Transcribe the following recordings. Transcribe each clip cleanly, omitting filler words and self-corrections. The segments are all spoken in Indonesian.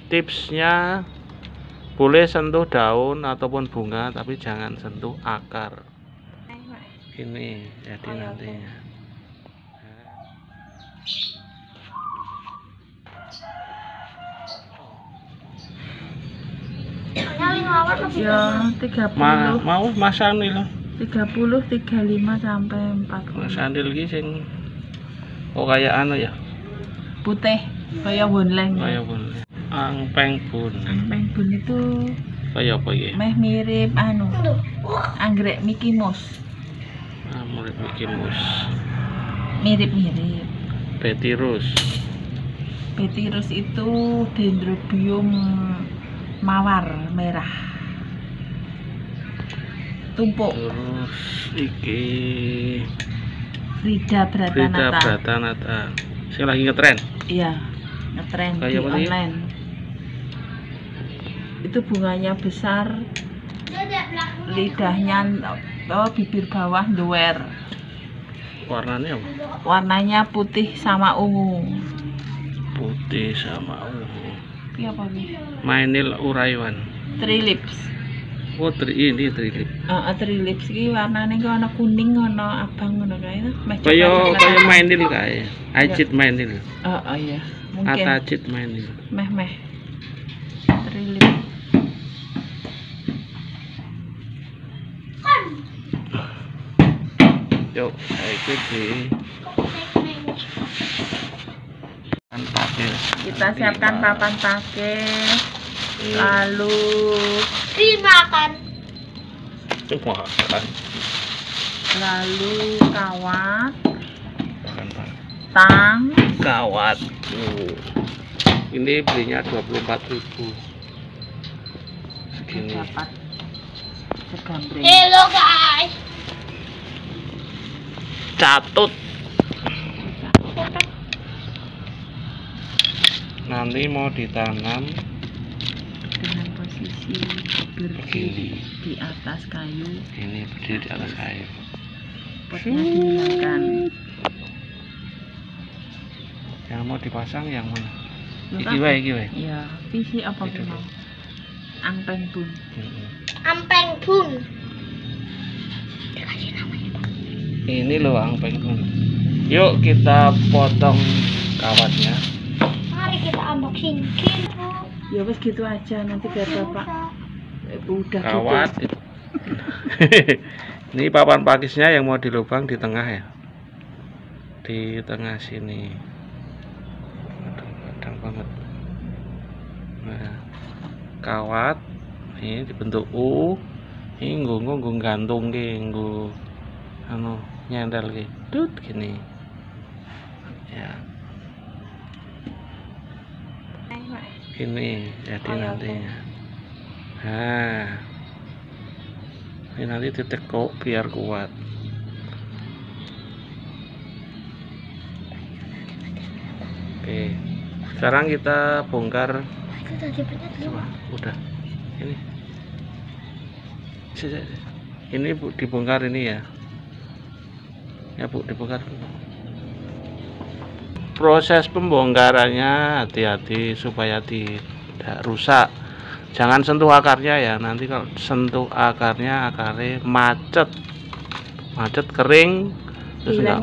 Tipsnya boleh sentuh daun ataupun bunga, tapi jangan sentuh akar. Ini jadi nantinya. Ya 30. Mau Mas Anil 30, 35 sampai 40. Mas Anil iki sing kayak anu ya. Putih kayak bonleng. Kayak bun. Angpeng bun. Angpeng bun itu Kayak apa ya? meh mirip anu. Anggrek Mickey Mouse. Murid Mickey Mouse. Mirip-mirip. Petirus. Petirus itu dendrobium mawar merah. Tumpuk. Terus iki Frida Frida Bratanata. Bratanata. Sing lagi ngetren. Iya, ngetren di Kayak apa sih? online. Itu bunganya besar, lidahnya bibir bawah nduwer. Warnanya apa? Warnanya putih sama ungu. Putih sama ungu. Iya apa nih? Mainil Uraiwan. Trilips. Oh, ini trilip. Trilips iki warnane kok ana kuning, ana abang ngono kae. Kayak mainil kae. Ajit mainil. Iya. Mungkin Atacit mainil. meh. Trilips. Yuk, itu di pakai. Kita siapkan papan pakai, lalu dimakan. Coba makan. lalu kawat, Makan Pak. tang. Kawat. Ini belinya 24.000. Segini. Dapat segambreng. Hello guys. Catut. Nanti mau ditanam Dengan posisi berdiri di atas kayu, ini berdiri di atas kayu. potnya dihilangkan. Yang mau dipasang yang mana? Loh, Iki wae, iki wae. Iya, visi apa Itu. mau? Angpeng bun. Ampeng bun. Dikasih namanya. Ini loh angpeng bun. Yuk kita potong kawatnya. Mari kita unboxing. Ya wes gitu aja, nanti biar bapak udah Kawat. gitu. Ini papan pakisnya yang mau dilubang di tengah ya. Di tengah sini. Aduh, kadang banget. Nah, kawat ini dibentuk U. Ini nggo gantung ki, nggo anu nyendel ki. Tut gini. Ya. Ini jadi nantinya. Nah, ini nanti ditekuk biar kuat. Oke, sekarang kita bongkar. Coba, udah. Ini, ini Bu, dibongkar ini ya. Ya Bu, dibongkar. Proses pembongkarannya hati-hati supaya tidak rusak. Jangan sentuh akarnya ya, nanti kalau sentuh akarnya macet kering terus enggak.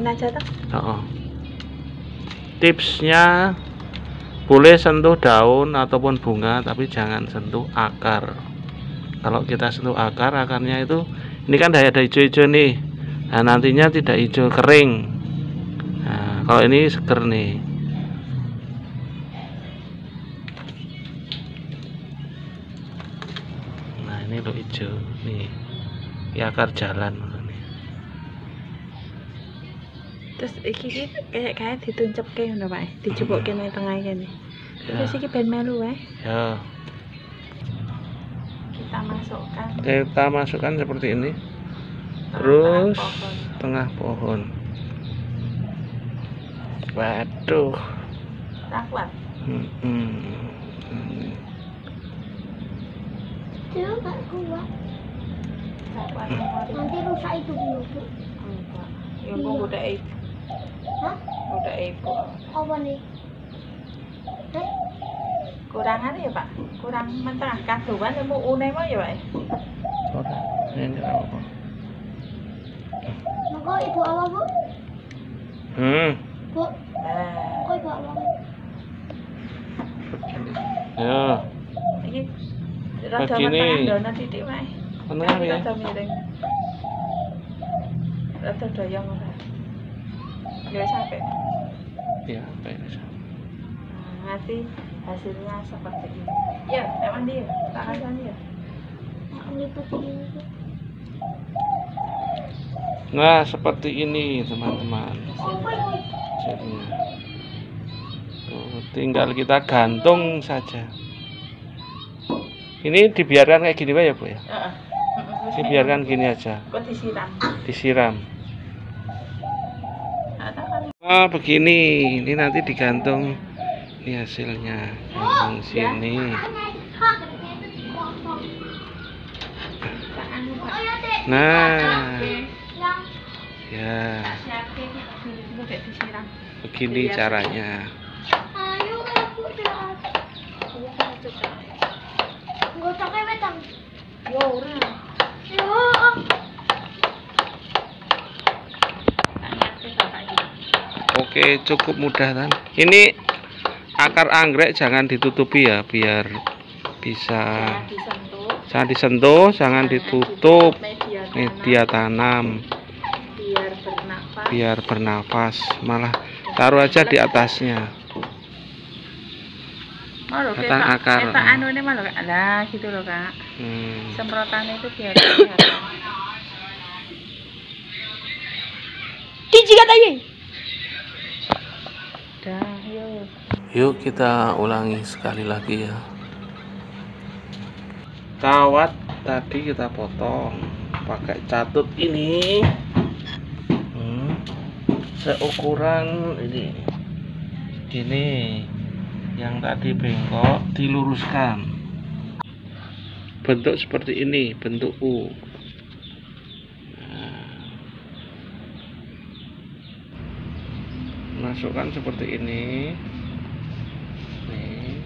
Tipsnya boleh sentuh daun ataupun bunga, tapi jangan sentuh akar. Kalau kita sentuh akarnya itu, ini kan ada hijau-hijau nih. Nah, nantinya tidak hijau kering. Nah, kalau ini seger nih. Nah, ini lo hijau nih. Ya akar jalan nih. Terus iki kayak dituncepke ngono Pak. Dicupukke nang tengah kene. Terus iki ben melu wae. Ya, Kita masukkan seperti ini. Terus tengah pohon. Waduh. kuat. Dia nggak kuat. Nanti rusak itu dulu. Enggak. Ya kok udah ibu. Hah? Udah ibu. Apa nih? Kok Kurangan ya Pak, kurang mentah kaduan mau unai mau ya Pak. Ora, ini apa? Monggo ibu awak bu. Bu, kok ibu awak? Ya, Iki rada Begini. mentah dono titik wae. benar ya. Rada miring. Rada doyong ora. Ya wis sampe. Ya, baik. Nanti hasilnya seperti ini. Ya, emang dia, tak ada dia. Aku liput ini. Nah, seperti ini teman-teman. Apa ibu? Hasilnya. Tuh, tinggal kita gantung saja. Ini dibiarkan kayak gini Pak ya, Bu ya? Heeh. Dibiarkan gini aja, Kok disiram? disiram. Ada kan? Oh, begini. Ini nanti digantung. Ini hasilnya. Gantung sini. Tak anu Pak. Nah, Yang ya, Siapke dulu kayak disiram. begini caranya. ayo aku dah. Iya, kan cocok. Enggak usah kewetang. Yo, ora. Yo. Tak ngerti Bapak iki. Oke, cukup mudah kan. Ini akar anggrek jangan ditutupi ya, biar bisa. Jangan disentuh. Jangan ditutup. Media Media tanam tanam. Biar bernafas. biar bernafas. Malah taruh aja di atasnya. Malu Batang akar. Kita anu ini malu Kak. Lah gitu loh Kak. Semprotannya itu biar kelihatan. Dijikat aja. Dah, yuk. Yuk kita ulangi sekali lagi ya. Kawat tadi kita potong pakai catut ini. Seukuran ini. Gini. Yang tadi bengkok diluruskan. Bentuk seperti ini, bentuk U. Masukkan seperti ini. Nih.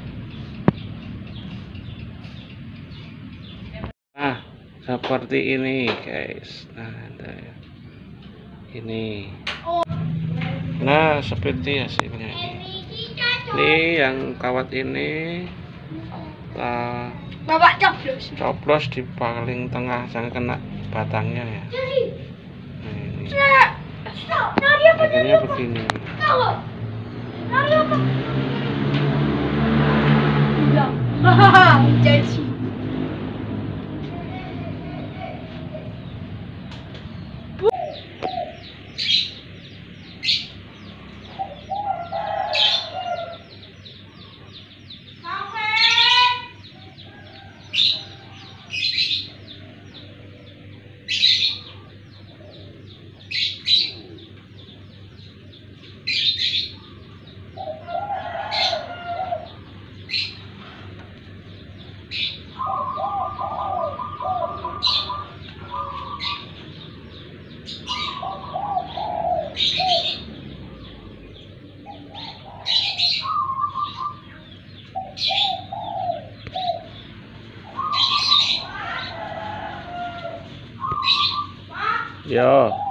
Nah, seperti ini, guys. Nah, ada ya. Ini. Nah, seperti hasilnya ini. Ini yang kawat ini kita Bapak coblos. coplos di paling tengah, jangan kena batangnya ya. Nah, ini. Nari apa? Akhirnya begini. Kalau nari apa? Bilang. Hahaha, jadi. Yo.